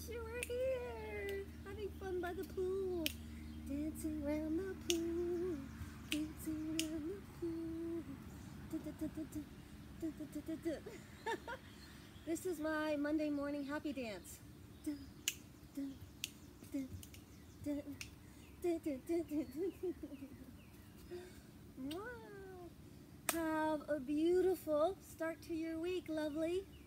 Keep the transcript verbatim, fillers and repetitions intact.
wish you were here, having fun by the pool, dancing around the pool, dancing around the pool. Da, da, da, da, da, da, da, da, da. This is my Monday morning happy dance. Da, da, da, da, da, da, da, da, da. Have a beautiful start to your week, lovely.